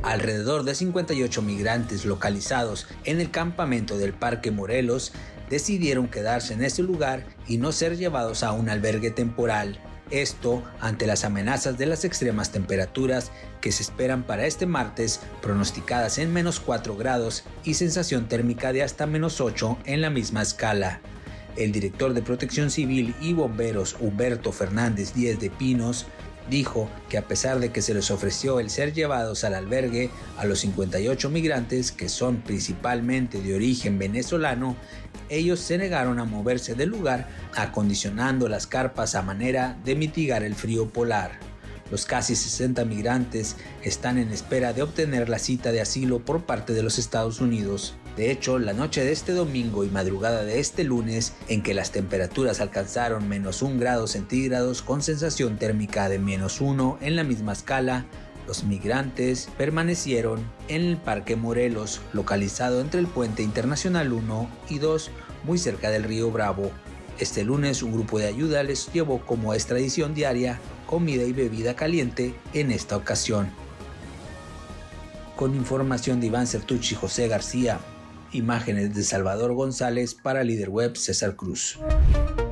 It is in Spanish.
Alrededor de 58 migrantes localizados en el campamento del Parque Morelos decidieron quedarse en ese lugar y no ser llevados a un albergue temporal. Esto ante las amenazas de las extremas temperaturas que se esperan para este martes, pronosticadas en -4 grados y sensación térmica de hasta -8 en la misma escala. El director de Protección Civil y Bomberos, Humberto Fernández Díez de Pinos, dijo que a pesar de que se les ofreció el ser llevados al albergue a los 58 migrantes, que son principalmente de origen venezolano, ellos se negaron a moverse del lugar, acondicionando las carpas a manera de mitigar el frío polar. Los casi 60 migrantes están en espera de obtener la cita de asilo por parte de los Estados Unidos. De hecho, la noche de este domingo y madrugada de este lunes, en que las temperaturas alcanzaron -1 grado centígrados con sensación térmica de -1 en la misma escala, los migrantes permanecieron en el Parque Morelos, localizado entre el Puente Internacional 1 y 2, muy cerca del río Bravo. Este lunes, un grupo de ayuda les llevó, como es tradición diaria, comida y bebida caliente en esta ocasión. Con información de Iván Certucci y José García, imágenes de Salvador González para Líder Web César Cruz.